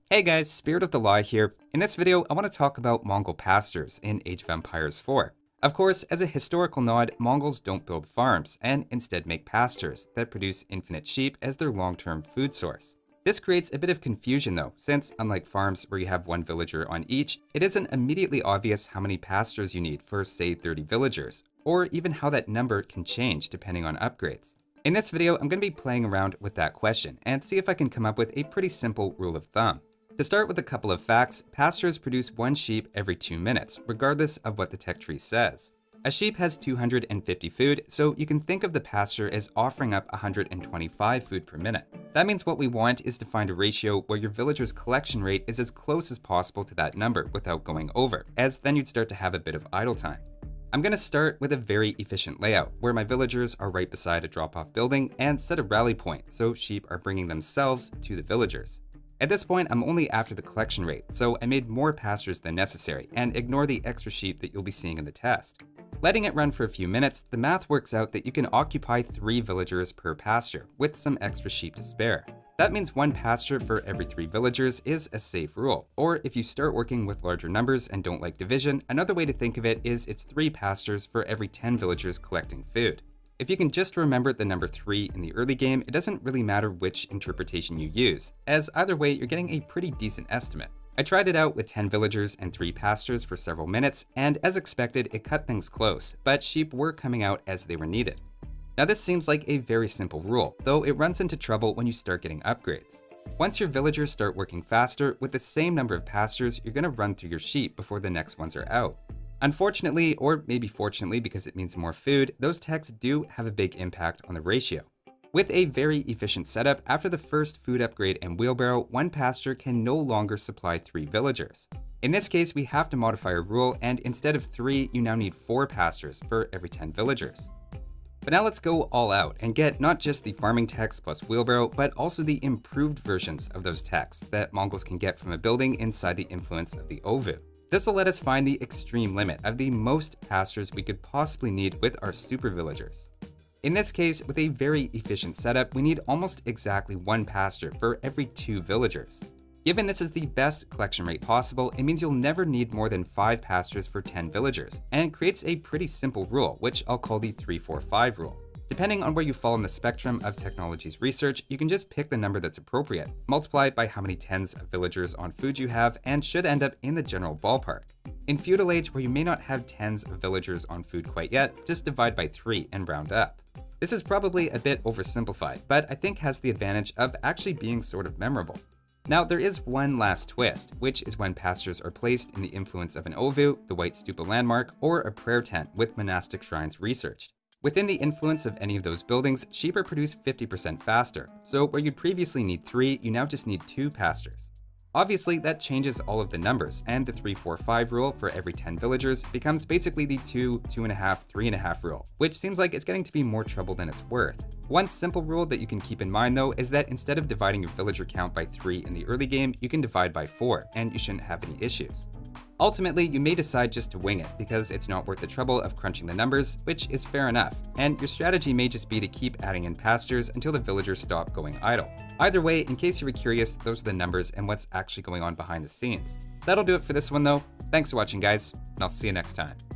Hey guys, Spirit of the Law here. In this video, I want to talk about Mongol pastures in Age of Empires 4. Of course, as a historical nod, Mongols don't build farms, and instead make pastures that produce infinite sheep as their long-term food source. This creates a bit of confusion though, since unlike farms where you have one villager on each, it isn't immediately obvious how many pastures you need for, say, 30 villagers, or even how that number can change depending on upgrades. In this video, I'm going to be playing around with that question and see if I can come up with a pretty simple rule of thumb. To start with a couple of facts, pastures produce one sheep every 2 minutes, regardless of what the tech tree says. A sheep has 250 food, so you can think of the pasture as offering up 125 food per minute. That means what we want is to find a ratio where your villager's collection rate is as close as possible to that number without going over, as then you'd start to have a bit of idle time. I'm going to start with a very efficient layout, where my villagers are right beside a drop-off building and set a rally point, so sheep are bringing themselves to the villagers. At this point, I'm only after the collection rate, so I made more pastures than necessary, and ignore the extra sheep that you'll be seeing in the test. Letting it run for a few minutes, the math works out that you can occupy 3 villagers per pasture, with some extra sheep to spare. That means 1 pasture for every 3 villagers is a safe rule, or if you start working with larger numbers and don't like division, another way to think of it is it's 3 pastures for every 10 villagers collecting food. If you can just remember the number 3 in the early game, it doesn't really matter which interpretation you use, as either way you're getting a pretty decent estimate. I tried it out with 10 villagers and 3 pastures for several minutes, and as expected, it cut things close, but sheep were coming out as they were needed. Now this seems like a very simple rule, though it runs into trouble when you start getting upgrades. Once your villagers start working faster, with the same number of pastures, you're going to run through your sheep before the next ones are out. Unfortunately, or maybe fortunately because it means more food, those techs do have a big impact on the ratio. With a very efficient setup, after the first food upgrade and wheelbarrow, 1 pasture can no longer supply 3 villagers. In this case, we have to modify our rule, and instead of 3, you now need 4 pastures for every 10 villagers. But now let's go all out and get not just the farming techs plus wheelbarrow, but also the improved versions of those techs that Mongols can get from a building inside the influence of the Ovu. This will let us find the extreme limit of the most pastures we could possibly need with our super villagers. In this case, with a very efficient setup, we need almost exactly 1 pasture for every 2 villagers. Given this is the best collection rate possible, it means you'll never need more than 5 pastures for 10 villagers, and creates a pretty simple rule, which I'll call the 3-4-5 rule. Depending on where you fall in the spectrum of technology's research, you can just pick the number that's appropriate, multiply it by how many tens of villagers on food you have, and should end up in the general ballpark. In feudal age, where you may not have tens of villagers on food quite yet, just divide by 3 and round up. This is probably a bit oversimplified, but I think has the advantage of actually being sort of memorable. Now, there is one last twist, which is when pastures are placed in the influence of an Ovu, the White Stupa landmark, or a prayer tent with monastic shrines researched. Within the influence of any of those buildings, sheep are produced 50% faster, so where you'd previously need 3, you now just need 2 pastures. Obviously, that changes all of the numbers, and the 3-4-5 rule for every 10 villagers becomes basically the 2, 2.5, 3.5 rule, which seems like it's getting to be more trouble than it's worth. One simple rule that you can keep in mind though is that instead of dividing your villager count by 3 in the early game, you can divide by 4, and you shouldn't have any issues. Ultimately, you may decide just to wing it because it's not worth the trouble of crunching the numbers, which is fair enough, and your strategy may just be to keep adding in pastures until the villagers stop going idle. Either way, in case you were curious, those are the numbers and what's actually going on behind the scenes. That'll do it for this one though. Thanks for watching guys, and I'll see you next time.